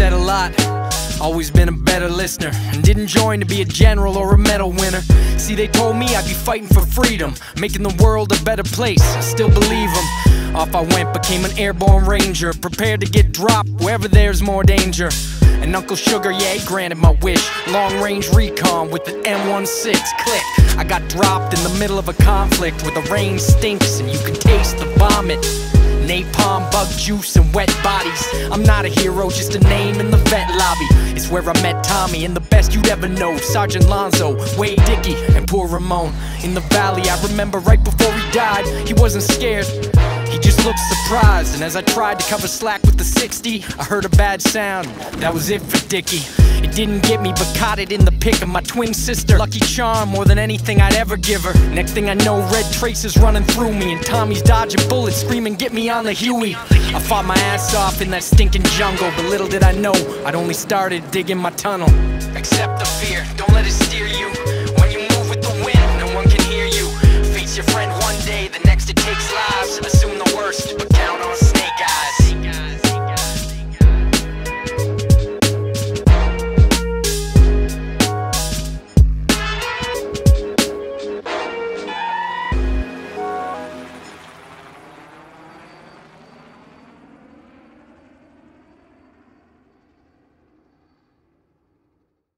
said a lot, always been a better listener, and didn't join to be a general or a medal winner. See, they told me I'd be fighting for freedom, making the world a better place. I still believe them. Off I went, became an airborne ranger, prepared to get dropped wherever there's more danger. And Uncle Sugar, yeah, he granted my wish. Long-range recon with the M16 click. I got dropped in the middle of a conflict where the rain stinks and you can taste the vomit. Napalm, bug juice, and wet bodies. I'm not a hero, just a name in the vet lobby. It's where I met Tommy and the best you'd ever know, Sergeant Lonzo, Wade Dickey, and poor Ramon. In the valley, I remember right before he died, he wasn't scared, he just looked surprised. And as I tried to cover slack with the 60, I heard a bad sound, that was it for Dickie. It didn't get me, but caught it in the pick of my twin sister. Lucky charm more than anything I'd ever give her. Next thing I know, red traces running through me, and Tommy's dodging bullets, screaming, "Get me on the Huey." I fought my ass off in that stinking jungle, but little did I know, I'd only started digging my tunnel. Accept the fear, don't let it steer you. When you move with the wind, no one can hear you. Face your friend one day, the next it takes lives. Assume the